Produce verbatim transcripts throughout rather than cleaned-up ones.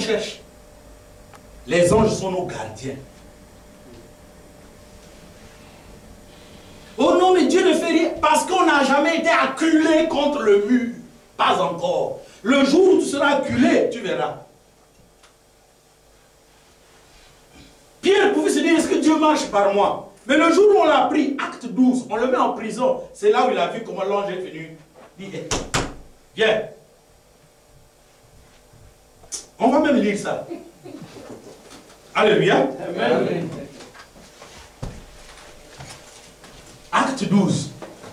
cherche. Les anges sont nos gardiens. Oh non, mais Dieu ne fait rien parce qu'on n'a jamais été acculé contre le mur. Pas encore. Le jour où tu seras acculé, tu verras. Pierre pouvait se dire, est-ce que Dieu marche par moi? Mais le jour où on l'a pris, acte douze, on le met en prison. C'est là où il a vu comment l'ange est venu. Il dit, viens. On va même lire ça. Alléluia. Amen. Acte douze.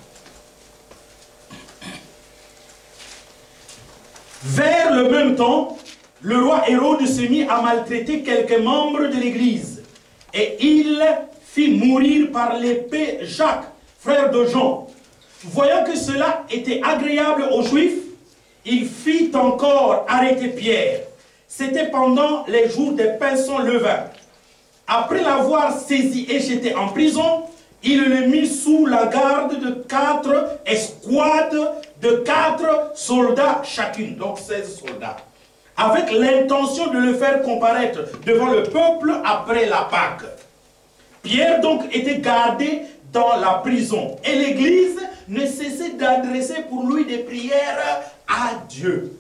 Vers le même temps, le roi Hérode se mit à maltraiter quelques membres de l'Église. Et il fit mourir par l'épée Jacques, frère de Jean. Voyant que cela était agréable aux Juifs, il fit encore arrêter Pierre. C'était pendant les jours des pains sans levain. Après l'avoir saisi et jeté en prison, il le mit sous la garde de quatre escouades de quatre soldats chacune, donc seize soldats, avec l'intention de le faire comparaître devant le peuple après la Pâque. Pierre donc était gardé dans la prison et l'Église ne cessait d'adresser pour lui des prières à Dieu.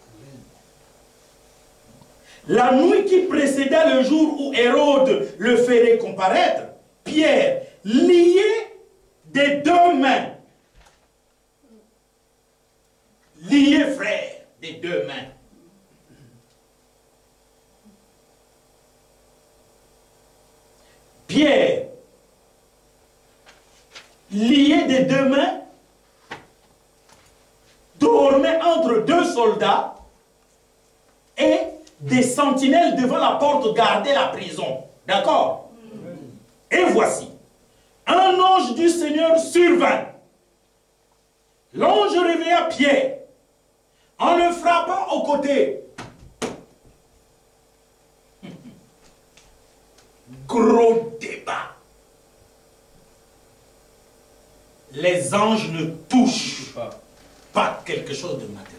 La nuit qui précéda le jour où Hérode le ferait comparaître, Pierre, lié des deux mains, lié frère, des deux mains, Pierre, lié des deux mains, dormait entre deux soldats et des sentinelles devant la porte gardaient la prison. D'accord? Et voici, un ange du Seigneur survint. L'ange réveilla Pierre en le frappant au côté. Gros débat. Les anges ne touchent pas, pas quelque chose de matériel.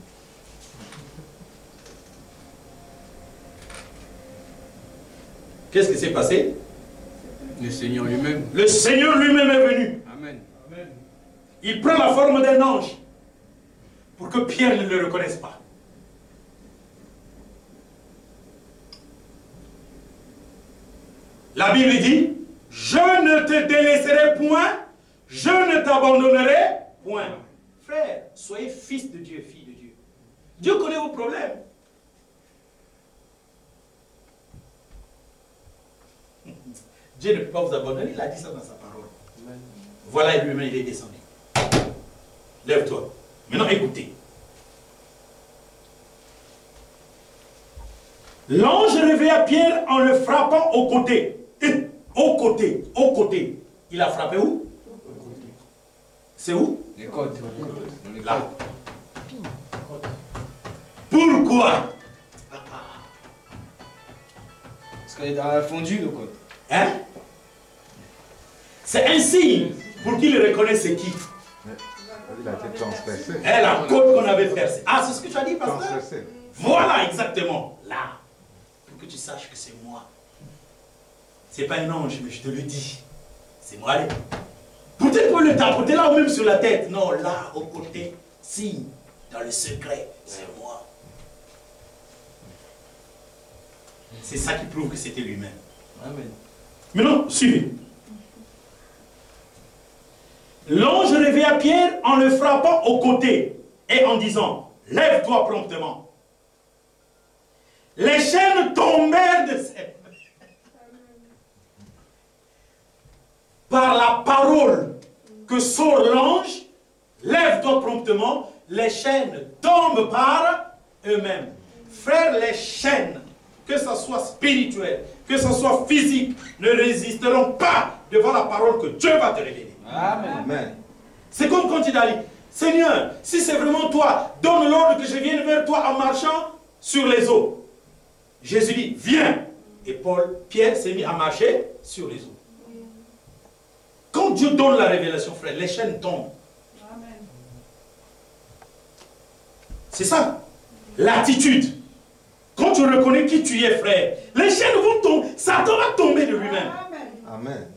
Qu'est-ce qui s'est passé? Le Seigneur lui-même. Le Seigneur lui-même est venu. Amen. Amen. Il prend la forme d'un ange pour que Pierre ne le reconnaisse pas. La Bible dit, je ne te délaisserai point, je ne t'abandonnerai point. Frère, soyez fils de Dieu, fille de Dieu. Dieu connaît vos problèmes. Dieu ne peut pas vous abandonner, il a dit ça dans sa parole. Amen. Voilà, lui-même, il est descendu. Lève-toi. Maintenant, écoutez. L'ange réveilla Pierre en le frappant au côté. Au côté, au côté. Il a frappé où? C'est où? Les côtes. Là. Pourquoi? Parce qu'elle a fondu le côte. Hein? C'est un signe pour qu'il reconnaisse c'est qui. Il a été transpercé. Et la côte qu'on avait percée. Ah, c'est ce que tu as dit, pasteur? Transpercé. Voilà, exactement. Là. Pour que tu saches que c'est moi. C'est pas un ange, mais je te le dis. C'est moi. Allez. Peut-être pour le tapoter là ou même sur la tête. Non, là, au côté, signe, dans le secret, c'est moi. C'est ça qui prouve que c'était lui-même. Amen. Maintenant, suivez. L'ange réveilla Pierre en le frappant au côté et en disant, lève-toi promptement. Les chaînes tombèrent de ses mains. Par la parole que sort l'ange, lève-toi promptement, les chaînes tombent par eux-mêmes. Frère, les chaînes, que ce soit spirituel, que ce soit physique, ne résisteront pas devant la parole que Dieu va te révéler. Amen. Amen. C'est comme quand il a dit, Seigneur, si c'est vraiment toi, donne l'ordre que je vienne vers toi en marchant sur les eaux. Jésus dit, viens. Et Paul, Pierre s'est mis à marcher sur les eaux. Quand Dieu donne la révélation, frère, les chaînes tombent. C'est ça, l'attitude. quand tu reconnais qui tu es, frère, les chaînes vont tomber, Satan va tomber de lui-même. Amen.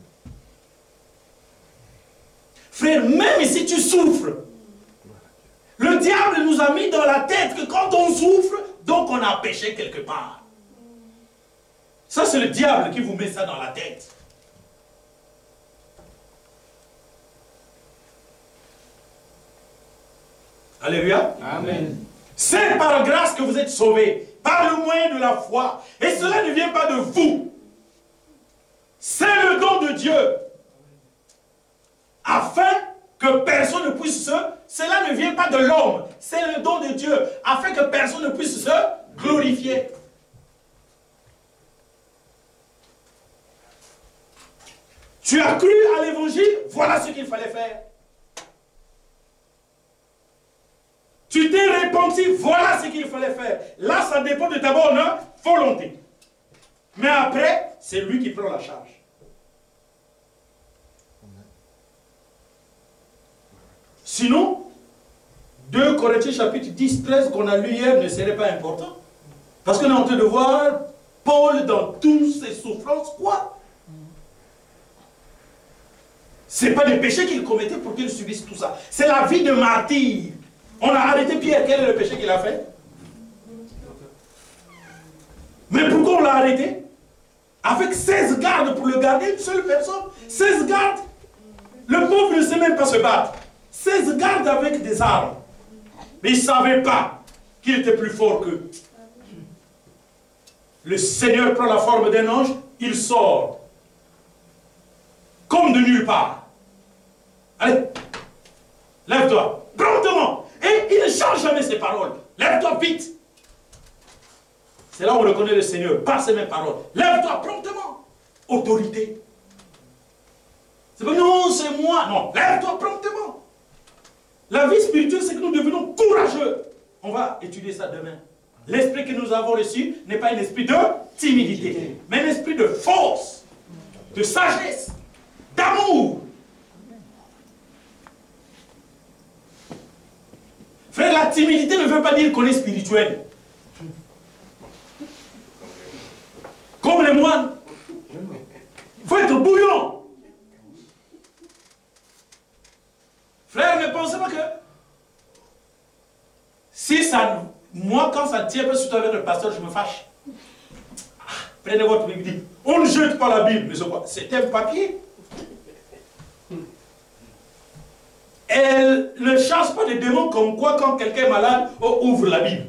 Frère, même si tu souffres, le diable nous a mis dans la tête que quand on souffre, donc on a péché quelque part. Ça, c'est le diable qui vous met ça dans la tête. Alléluia. Amen. C'est par grâce que vous êtes sauvés, par le moyen de la foi. Et cela ne vient pas de vous. C'est le don de Dieu. Afin que personne ne puisse se... Cela ne vient pas de l'homme. C'est le don de Dieu. Afin que personne ne puisse se glorifier. Tu as cru à l'évangile, voilà ce qu'il fallait faire. Tu t'es repenti, voilà ce qu'il fallait faire. Là, ça dépend de ta bonne volonté. Mais après, c'est lui qui prend la charge. Sinon, deux Corinthiens chapitre dix, treize qu'on a lu hier ne serait pas important. Parce qu'on est en train de voir Paul dans toutes ses souffrances, quoi. Ce n'est pas des péchés qu'il commettait pour qu'il subisse tout ça. C'est la vie de martyr. On a arrêté Pierre. Quel est le péché qu'il a fait? Mais pourquoi on l'a arrêté? Avec seize gardes pour le garder, une seule personne. seize gardes. Le pauvre ne sait même pas se battre. seize gardes avec des armes. Mais il ne savait pas qu'il était plus fort qu'eux. Le Seigneur prend la forme d'un ange, il sort. Comme de nulle part. Allez, lève-toi, promptement. Et il ne change jamais ses paroles. Lève-toi vite. C'est là où on reconnaît le Seigneur, par ses mêmes paroles. Lève-toi promptement. Autorité. C'est pas non, c'est moi. Non, lève-toi promptement. La vie spirituelle, c'est que nous devenons courageux. On va étudier ça demain. L'esprit que nous avons reçu n'est pas un esprit de timidité, mais un esprit de force, de sagesse, d'amour. Frère, la timidité ne veut pas dire qu'on est spirituel. Comme les moines. Il faut être bouillant. Frère, ne pensez pas que si ça, moi quand ça tient pas surtout avec le pasteur, je me fâche. Ah, prenez votre Bible. On ne jette pas la Bible, mais c'est quoi? C'est un papier. Elle ne chasse pas des démons comme quoi quand quelqu'un est malade, on ouvre la Bible.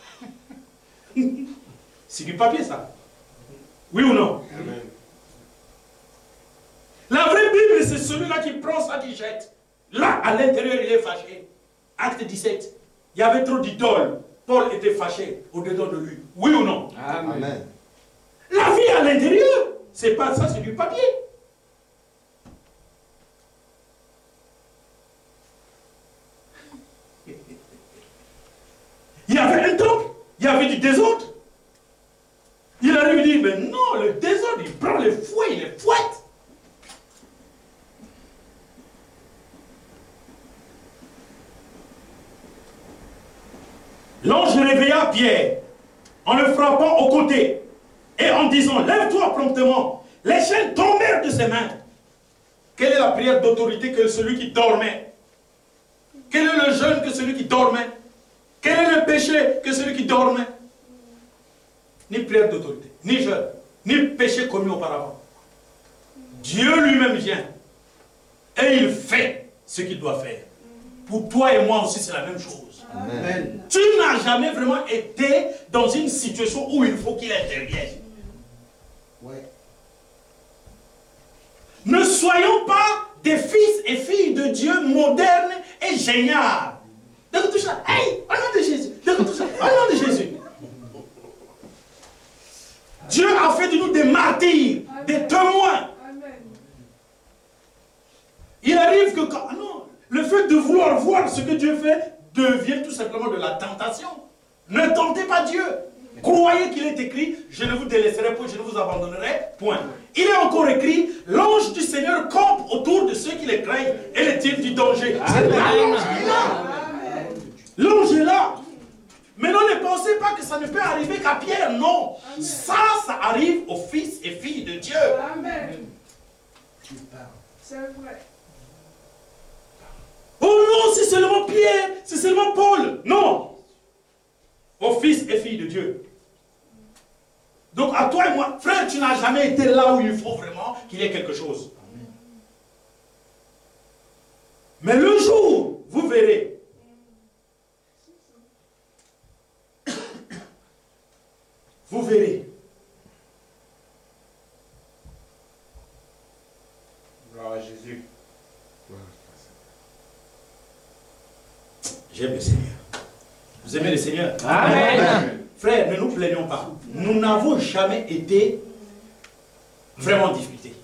C'est du papier ça. Oui ou non? Amen. La vraie Bible, c'est celui-là qui prend ça, qui jette. Là, à l'intérieur, il est fâché. Acte dix-sept. Il y avait trop d'idoles. Paul était fâché au-dedans de lui. Oui ou non? Amen. Amen. La vie à l'intérieur, c'est pas ça, c'est du papier. Il y avait un temple, il y avait du désordre. Il arrive et dit, mais non, le désordre, il prend les fouets, il les fouette. L'ange réveilla Pierre en le frappant au côté et en disant, lève-toi promptement. Les chaînes tombèrent de ses mains. Quelle est la prière d'autorité que celui qui dormait? Quel est le jeûne que celui qui dormait? Quel est le péché que celui qui dormait? Ni prière d'autorité, ni jeûne, ni péché commis auparavant. Dieu lui-même vient et il fait ce qu'il doit faire. Pour toi et moi aussi, c'est la même chose. Amen. Tu n'as jamais vraiment été dans une situation où il faut qu'il intervienne. Ouais. Ne soyons pas des fils et filles de Dieu modernes et géniaux. Donc tout ça, hey, au nom de Jésus. Donc tout ça, au nom de Jésus. Dieu a fait de nous des martyrs, Amen. Des témoins. Amen. Il arrive que quand, non, le fait de vouloir voir ce que Dieu fait devient tout simplement de la tentation. Ne tentez pas Dieu. Croyez qu'il est écrit, je ne vous délaisserai point, je ne vous abandonnerai point. Il est encore écrit, l'ange du Seigneur campe autour de ceux qui les craignent et les tire du danger. L'ange est là. L'ange est là. Maintenant, ne pensez pas que ça ne peut arriver qu'à Pierre, non. Amen. Ça, ça arrive aux fils et filles de Dieu. Amen. C'est vrai. Oh non, c'est seulement Pierre, c'est seulement Paul. Non. Aux fils et filles de Dieu. Donc à toi et moi, frère, tu n'as jamais été là où il faut vraiment qu'il y ait quelque chose. Amen. Mais le jour, vous verrez. Vous verrez. Gloire à Jésus. J'aime le Seigneur. Vous aimez le Seigneur? Amen. Amen. Frère, ne nous plaignons pas. Nous n'avons jamais été vraiment en difficulté.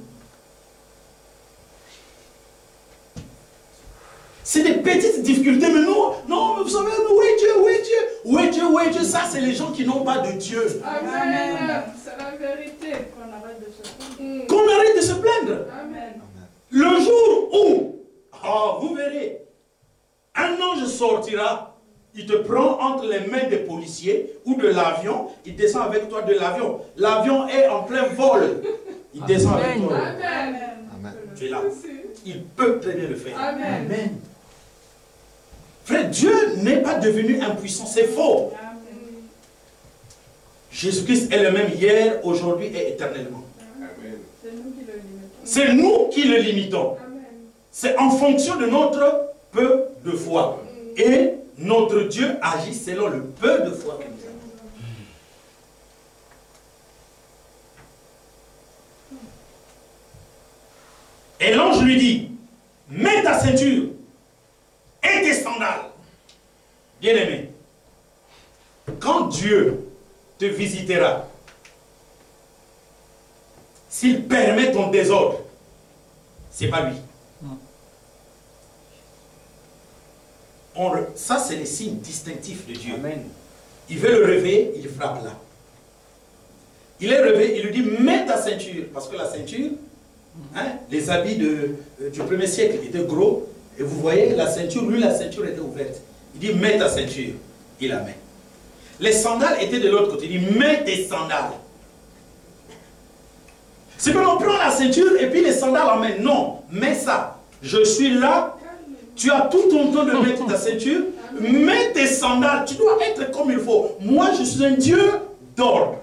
C'est des petites difficultés, mais nous, non, mais vous savez, où est Dieu, où est Dieu? Où est Dieu, où est Dieu? Ça, c'est les gens qui n'ont pas de Dieu. Amen. C'est la vérité. Qu'on arrête de se plaindre. Qu'on arrête de se plaindre. Amen. Le jour où, oh, vous verrez, un ange sortira, il te prend entre les mains des policiers ou de l'avion, il descend avec toi de l'avion. L'avion est en plein vol. Il descend Amen. avec toi. Amen. Amen. Tu es là. Il peut très bien le faire. Amen. Amen. Frère, Dieu n'est pas devenu impuissant, c'est faux. Jésus-Christ est le même hier, aujourd'hui et éternellement. C'est nous qui le limitons. C'est en fonction de notre peu de foi. Et notre Dieu agit selon le peu de foi que nous avons. Et l'ange lui dit, mets ta ceinture et tes sandales. Bien-aimé, quand Dieu te visitera, s'il permet ton désordre, c'est pas lui. On, ça, c'est les signes distinctifs de Dieu. Amen. Il veut le réveiller, il frappe là. Il est réveillé, il lui dit, mets ta ceinture. Parce que la ceinture, hein, les habits de, euh, du premier siècle étaient gros. Et vous voyez, la ceinture, lui, la ceinture était ouverte. Il dit, mets ta ceinture. Il la met. Les sandales étaient de l'autre côté. Il dit, mets tes sandales. C'est que l'on prend la ceinture et puis les sandales en main. Non, mets ça. Je suis là. Tu as tout ton temps de mettre ta ceinture. Mets tes sandales. Tu dois être comme il faut. Moi, je suis un Dieu d'ordre.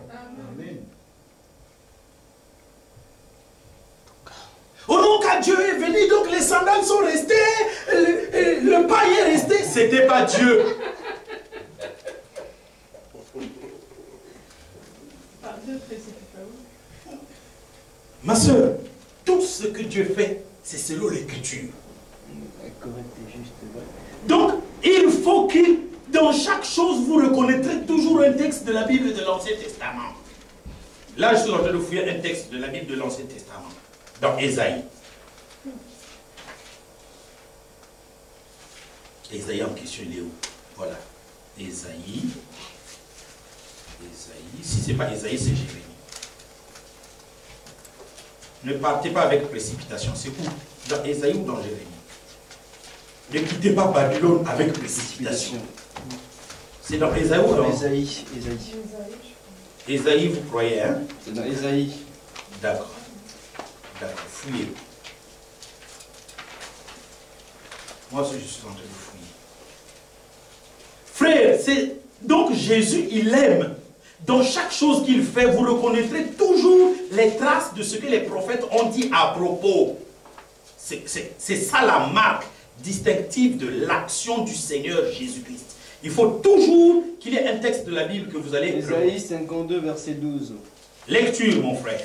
Oh non, quand Dieu est venu, donc les sandales sont restées, le, le paille est resté. C'était pas Dieu. Ma soeur, tout ce que Dieu fait, c'est selon l'écriture. Donc, il faut que dans chaque chose, vous reconnaîtrez toujours un texte de la Bible de l'Ancien Testament. Là, je suis en train de fouiller un texte de la Bible de l'Ancien Testament. Dans Ésaïe. Ésaïe en question, il est où? Voilà. Ésaïe. Ésaïe. Si ce n'est pas Ésaïe, c'est Jérémie. Ne partez pas avec précipitation. C'est où? Dans Ésaïe ou dans Jérémie? Ne quittez pas Babylone avec précipitation. C'est dans Ésaïe ou dans Ésaïe. Ésaïe. Ésaïe, vous croyez, hein? C'est dans Ésaïe. D'accord. D'accord, fouillez. Moi aussi, je suis en train de fouiller. Frère, c'est donc Jésus, il aime. Dans chaque chose qu'il fait, vous reconnaîtrez toujours les traces de ce que les prophètes ont dit à propos. C'est ça la marque distinctive de l'action du Seigneur Jésus-Christ. Il faut toujours qu'il y ait un texte de la Bible que vous allez... Ésaïe cinquante-deux, verset douze. Lecture, mon frère.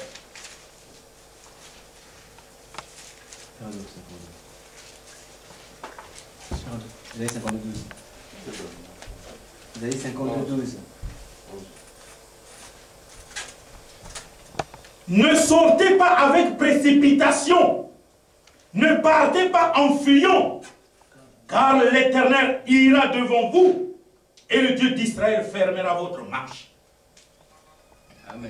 Ésaïe cinquante-deux, douze. Ésaïe cinquante-deux, douze. Ne sortez pas avec précipitation. Ne partez pas en fuyant. Car l'Éternel ira devant vous. Et le Dieu d'Israël fermera votre marche. Amen.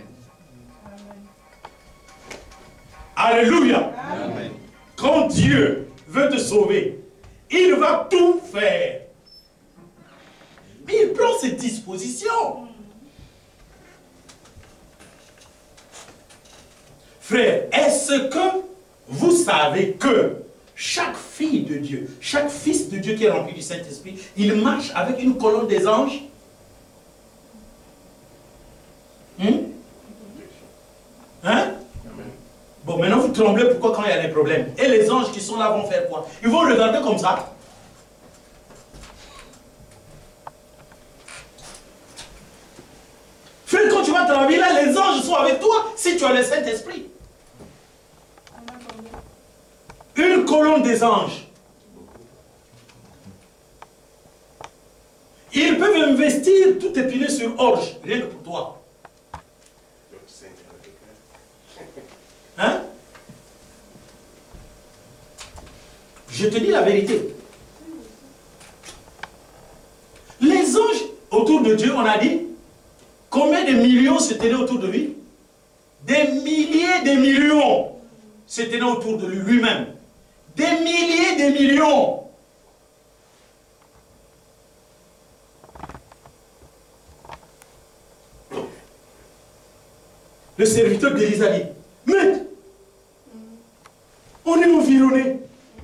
Alléluia. Amen. Quand Dieu veut te sauver, il va tout faire. Il il prend ses dispositions. Frère, est-ce que vous savez que chaque fille de Dieu, chaque fils de Dieu qui est rempli du Saint-Esprit, il marche avec une colonne des anges? Hum? Hein? Bon, maintenant vous tremblez pourquoi quand il y a des problèmes. Et les anges qui sont là vont faire quoi? Ils vont regarder comme ça. Frère, quand tu vas travailler là, les anges sont avec toi si tu as le Saint-Esprit. Une colonne des anges. Ils peuvent investir tout épineux sur orge, rien que pour toi. Hein? Je te dis la vérité. Les anges autour de Dieu, on a dit, combien de millions se tenaient autour de lui? Des milliers de millions se tenaient autour de lui, lui-même. Des milliers de millions. Le serviteur d'Élisa dit, maître, on est environné.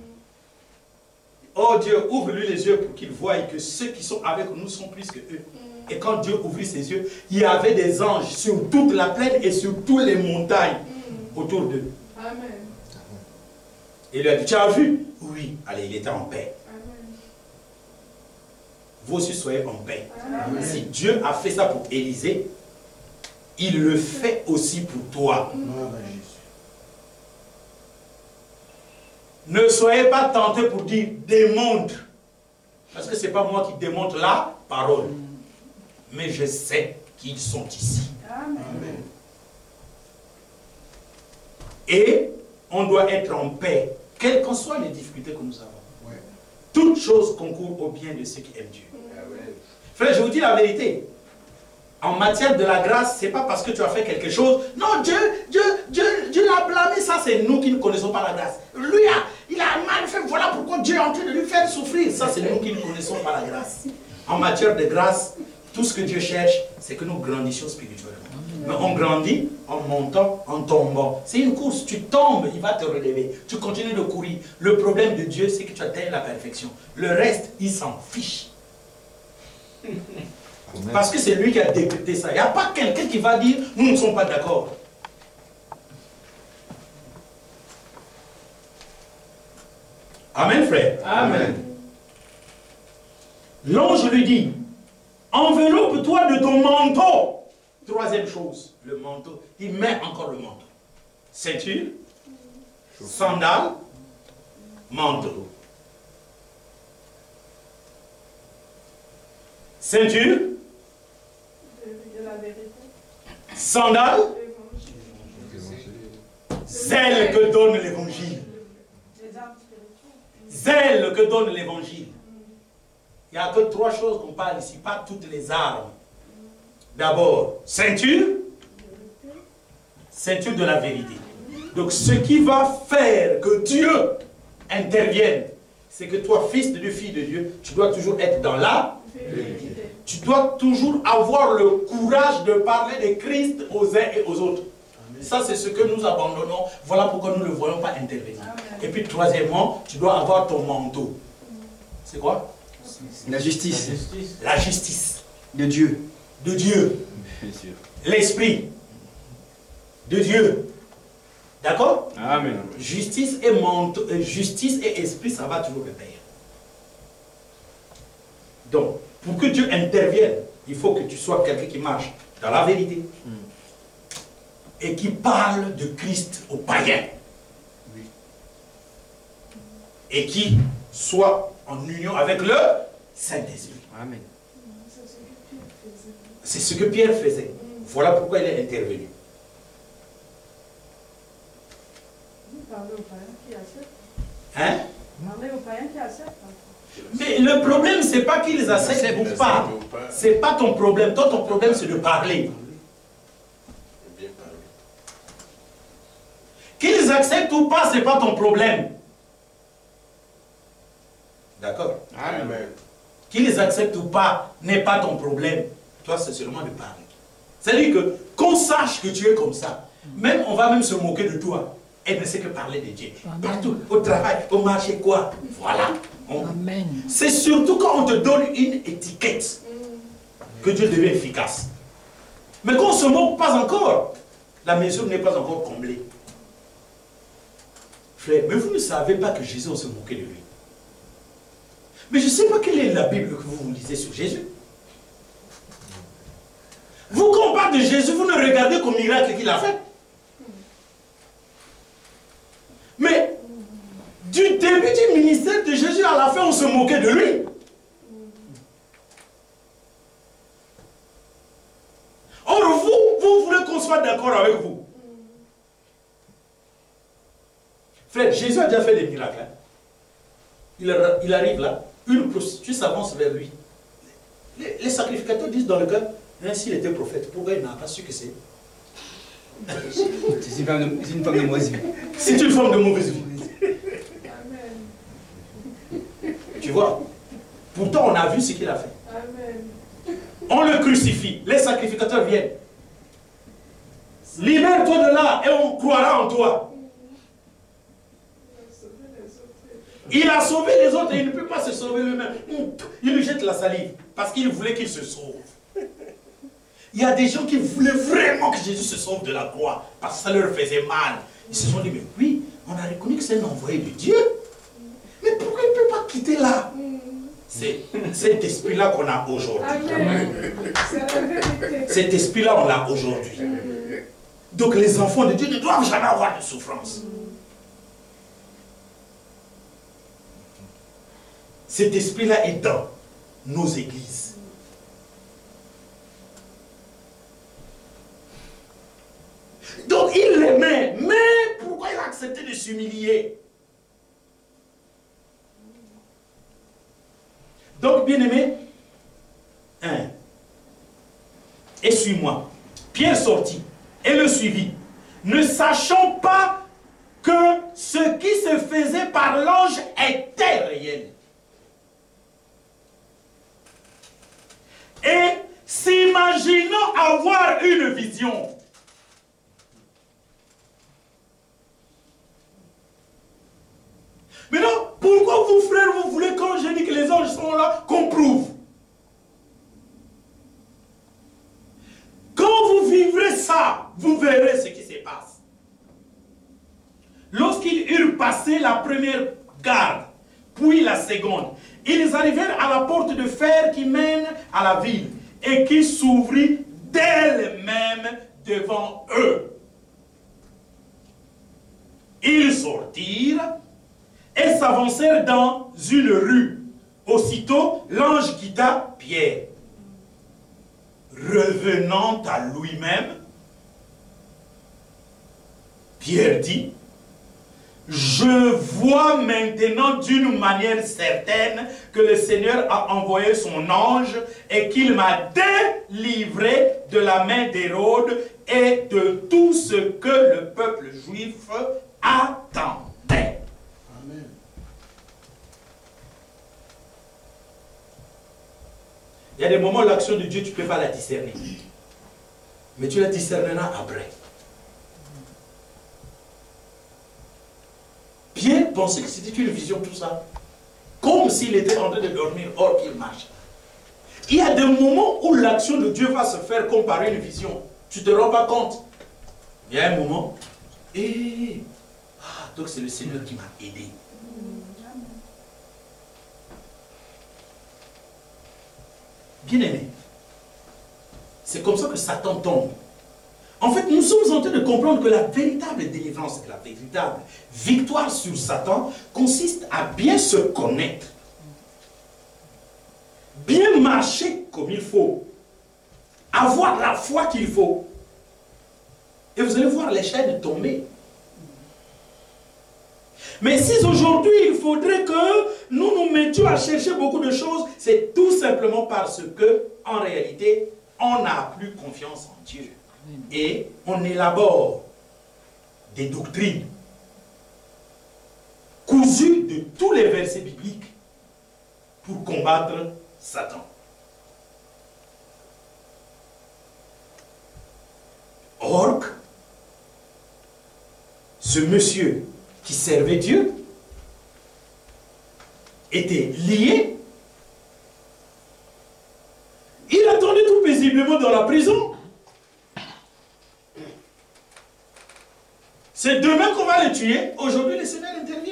Oh Dieu, ouvre-lui les yeux pour qu'il voie que ceux qui sont avec nous sont plus que eux. Et quand Dieu ouvrit ses yeux, il y avait des anges sur toute la plaine et sur toutes les montagnes autour d'eux. Amen. Et il lui a dit, tu as vu? Oui. Allez, il était en paix. Amen. Vous aussi soyez en paix. Amen. Si Dieu a fait ça pour Élisée, il le fait aussi pour toi. Ne soyez pas tentés pour dire démontre. Parce que ce n'est pas moi qui démontre la parole. Mais je sais qu'ils sont ici. Amen. Et on doit être en paix, quelles qu'en soient les difficultés que nous avons. Ouais. Toutes choses concourent au bien de ceux qui aiment Dieu. Ouais. Frère, je vous dis la vérité. En matière de la grâce, ce n'est pas parce que tu as fait quelque chose. Non, Dieu, Dieu, Dieu, Dieu l'a blâmé. Ça, c'est nous qui ne connaissons pas la grâce. Lui, a, il a mal fait. Voilà pourquoi Dieu est en train de lui faire souffrir. Ça, c'est nous qui ne connaissons pas la grâce. En matière de grâce, tout ce que Dieu cherche, c'est que nous grandissions spirituellement. Mais on grandit en montant, en tombant. C'est une course. Tu tombes, il va te relever. Tu continues de courir. Le problème de Dieu, c'est que tu atteins la perfection. Le reste, il s'en fiche. Parce que c'est lui qui a décrété ça. Il n'y a pas quelqu'un qui va dire, nous ne sommes pas d'accord. Amen, frère. Amen. L'ange lui dit, enveloppe-toi de ton manteau. Troisième chose, le manteau. Il met encore le manteau. Ceinture, sandales, manteau. Ceinture, De la vérité. sandales, zèle que donne l'évangile. Les armes spirituelles. Zèle que donne l'évangile. Il n'y a que trois choses qu'on parle ici, pas toutes les armes. D'abord, ceinture, ceinture de la vérité. Donc ce qui va faire que Dieu intervienne, c'est que toi, fils de Dieu, fille de Dieu, tu dois toujours être dans la vérité. Tu dois toujours avoir le courage de parler de Christ aux uns et aux autres. Amen. Ça, c'est ce que nous abandonnons. Voilà pourquoi nous ne le voyons pas intervenir. Amen. Et puis, troisièmement, tu dois avoir ton manteau. C'est quoi? La justice. La justice. La justice. De Dieu. De Dieu. L'esprit. De Dieu. D'accord? Amen. Justice et, manteau, justice et esprit, ça va toujours le payer. Donc, pour que Dieu intervienne, il faut que tu sois quelqu'un qui marche dans la vérité mm. et qui parle de Christ aux païens. Oui. Et qui soit en union avec le Saint-Esprit. Amen. C'est ce que Pierre faisait. Mm. Voilà pourquoi il est intervenu. Vous parlez aux païens qui acceptent. Hein? Vous parlez aux païens qui acceptent. Mais le problème, c'est pas qu'ils acceptent ou pas. C'est pas ton problème. Toi, ton problème, c'est de parler. Qu'ils acceptent ou pas, c'est pas ton problème. D'accord? Amen. Qu'ils les acceptent ou pas n'est pas ton problème. Toi, c'est seulement de parler. C'est-à-dire que, qu'on sache que tu es comme ça, même on va même se moquer de toi. Eh bien, c'est que parler de Dieu. Amen. Partout, au travail, au marché, quoi. Voilà. C'est surtout quand on te donne une étiquette que Dieu devient efficace. Mais quand on se moque, pas encore. La mesure n'est pas encore comblée. Frère, mais vous ne savez pas que Jésus, on se moquait de lui. Mais je ne sais pas quelle est la Bible que vous lisez sur Jésus. Vous, quand on parle de Jésus, vous ne regardez qu'au miracle qu'il a fait. Mais du début du ministère de Jésus à la fin, on se moquait de lui. Or, vous, vous voulez qu'on soit d'accord avec vous. Frère, Jésus a déjà fait des miracles. Hein? Il, il arrive là, une prostituée s'avance vers lui. Les, les sacrificateurs disent dans le cœur, hein, s'il était prophète, pourquoi il n'a pas su que c'est? C'est une femme de mauvaise vie. C'est une femme de mauvaise vie. Tu vois? Pourtant, on a vu ce qu'il a fait. Amen. On le crucifie. Les sacrificateurs viennent. Libère-toi de là et on croira en toi. Il a sauvé les autres et il ne peut pas se sauver lui-même. Il lui jette la salive parce qu'il voulait qu'il se sauve. Il y a des gens qui voulaient vraiment que Jésus se sauve de la croix parce que ça leur faisait mal. Ils se sont dit, mais oui, on a reconnu que c'est un envoyé de Dieu. Mais pourquoi il ne peut pas quitter là? C'est cet esprit-là qu'on a aujourd'hui. Cet esprit-là, on l'a aujourd'hui. Donc les enfants de Dieu ne doivent jamais avoir de souffrance. Cet esprit-là est dans nos églises. Donc il l'aimait, mais pourquoi il a accepté de s'humilier? Donc, bien-aimé, hein, et suis-moi. Pierre sortit et le suivit, ne sachant pas que ce qui se faisait par l'ange était réel. Et s'imaginant avoir une vision. Maintenant, pourquoi vous, frères, vous voulez, quand je dis que les anges sont là, qu'on prouve? Quand vous vivrez ça, vous verrez ce qui se passe. Lorsqu'ils eurent passé la première garde, puis la seconde, ils arrivèrent à la porte de fer qui mène à la ville et qui s'ouvrit d'elle-même devant eux. Ils sortirent et s'avancèrent dans une rue. Aussitôt, l'ange quitta Pierre. Revenant à lui-même, Pierre dit, je vois maintenant d'une manière certaine que le Seigneur a envoyé son ange et qu'il m'a délivré de la main d'Hérode et de tout ce que le peuple juif attendait. Amen. Il y a des moments où l'action de Dieu, tu ne peux pas la discerner. Mais tu la discerneras après. Pierre pensait que c'était une vision, tout ça. Comme s'il était en train de dormir, or qu'il marche. Il y a des moments où l'action de Dieu va se faire comme par une vision. Tu ne te rends pas compte. Il y a un moment, et ah, donc c'est le Seigneur qui m'a aidé. Bien-aimé, c'est comme ça que Satan tombe. En fait, nous sommes en train de comprendre que la véritable délivrance, la véritable victoire sur Satan consiste à bien se connaître, bien marcher comme il faut, avoir la foi qu'il faut. Et vous allez voir les chaînes tomber. Mais si aujourd'hui il faudrait que nous nous mettions à chercher beaucoup de choses, c'est tout simplement parce que, en réalité, on n'a plus confiance en Dieu. Et on élabore des doctrines cousues de tous les versets bibliques pour combattre Satan. Or, ce monsieur qui servait Dieu était lié. Il attendait tout paisiblement dans la prison. C'est demain qu'on va le tuer. Aujourd'hui, le Seigneur intervient.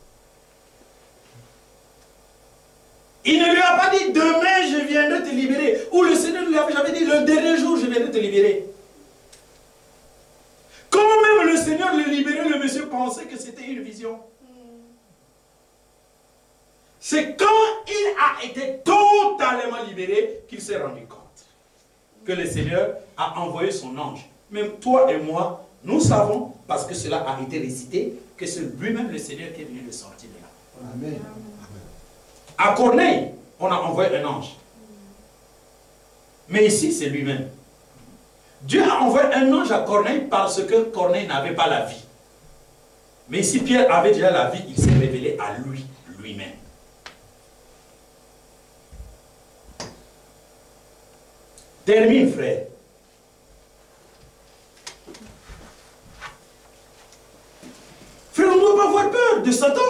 Il ne lui a pas dit demain je viendrai te libérer. Ou le Seigneur lui avait jamais dit le dernier jour je viendrai te libérer. Quand même le Seigneur le libérait, le monsieur pensait que c'était une vision. C'est quand il a été totalement libéré qu'il s'est rendu compte que le Seigneur a envoyé son ange. Même toi et moi, nous savons, parce que cela a été récité, que c'est lui-même le Seigneur qui est venu le sortir de là. Amen. À Corneille, on a envoyé un ange. Mais ici, c'est lui-même. Dieu a envoyé un ange à Corneille parce que Corneille n'avait pas la vie. Mais ici, Pierre avait déjà la vie, il s'est révélé à lui, lui-même. Termine, frère. Frère, on ne doit pas avoir peur de Satan.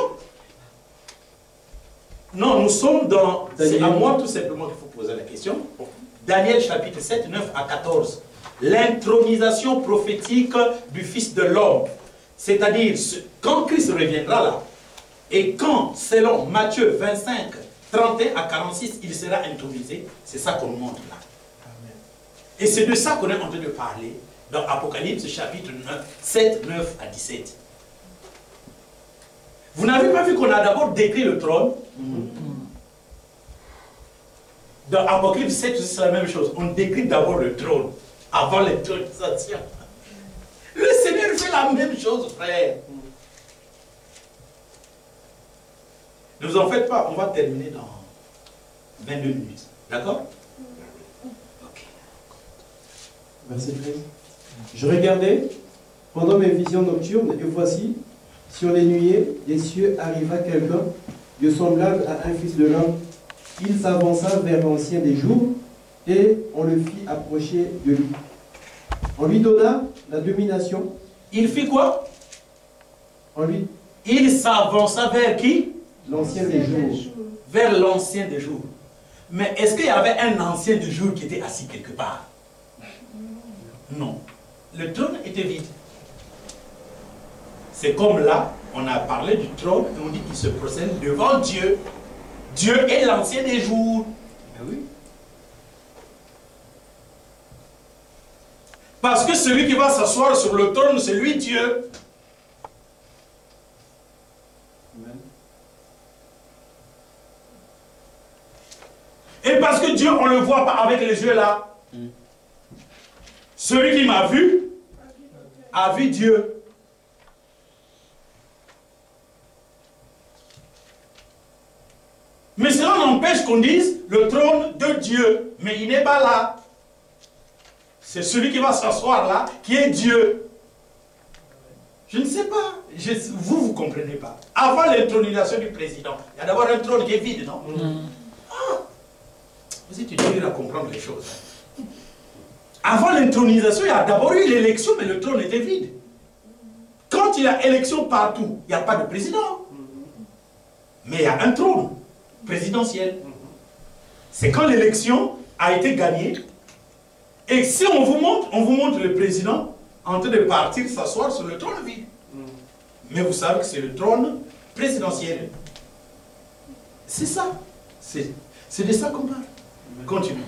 Non, nous sommes dans... C'est à moi tout simplement qu'il faut poser la question. Daniel chapitre sept, neuf à quatorze. L'intronisation prophétique du Fils de l'homme. C'est-à-dire, quand Christ reviendra là, et quand, selon Matthieu vingt-cinq, trente et un à quarante-six, il sera intronisé, c'est ça qu'on montre là. Amen. Et c'est de ça qu'on est en train de parler dans Apocalypse chapitre neuf, sept, neuf à dix-sept. Vous n'avez pas vu qu'on a d'abord décrit le trône? Dans Apocalypse sept, c'est la même chose. On décrit d'abord le trône, avant l'intronisation. Le Seigneur fait la même chose, frère. Ne vous en faites pas, on va terminer dans vingt-deux minutes. D'accord? Ok. Verset treize. Je regardais pendant mes visions nocturnes, et voici, sur les nuées des cieux arriva quelqu'un de semblable à un fils de l'homme. Il s'avança vers l'ancien des jours, et on le fit approcher de lui. On lui donna la domination. Il fit quoi? On lui... Il s'avança vers qui? L'ancien des jours. Vers l'ancien des jours. Mais est-ce qu'il y avait un ancien des jours qui était assis quelque part? Non. Le trône était vide. C'est comme là, on a parlé du trône et on dit qu'il se procède devant Dieu. Dieu est l'ancien des jours. Ben oui. Parce que celui qui va s'asseoir sur le trône, c'est lui Dieu. Amen. Et parce que Dieu, on ne le voit pas avec les yeux là. Mm. Celui qui m'a vu, a vu Dieu. Mais cela n'empêche qu'on dise le trône de Dieu. Mais il n'est pas là. C'est celui qui va s'asseoir là, qui est Dieu. Je ne sais pas. Je, vous, vous ne comprenez pas. Avant l'intronisation du président, il y a d'abord un trône qui est vide, non? Mm. Ah, vous êtes dur à comprendre les choses. Avant l'intronisation, il y a d'abord eu l'élection, mais le trône était vide. Quand il y a élection partout, il n'y a pas de président. Mais il y a un trône présidentiel. C'est quand l'élection a été gagnée. Et si on vous montre, on vous montre le président en train de partir s'asseoir sur le trône vide. Mais vous savez que c'est le trône présidentiel. C'est ça. C'est de ça qu'on parle. Continue.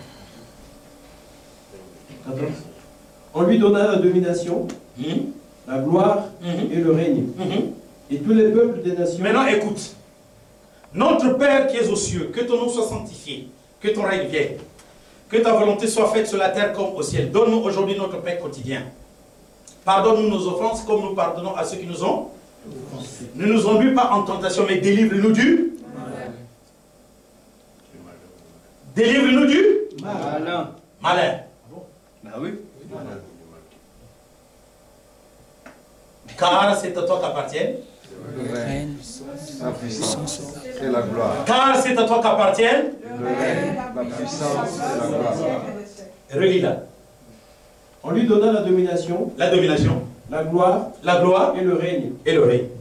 On lui donna la domination, mmh. la gloire mmh. et le règne. Mmh. Et tous les peuples des nations... Maintenant écoute. Notre Père qui es aux cieux, que ton nom soit sanctifié, que ton règne vienne, que ta volonté soit faite sur la terre comme au ciel. Donne-nous aujourd'hui notre pain quotidien. Pardonne-nous nos offenses comme nous pardonnons à ceux qui nous ont. Ne nous ennuie pas en tentation, mais délivre-nous du malin. Délivre-nous du malin. Malin. Ben oui. Car c'est à toi qu'appartiennent le règne, la puissance et la gloire. Car c'est à toi qu'appartiennent le règne, La puissance et la gloire. Relis-la. On lui donna la domination, La domination, la gloire la gloire et le règne. et le règne.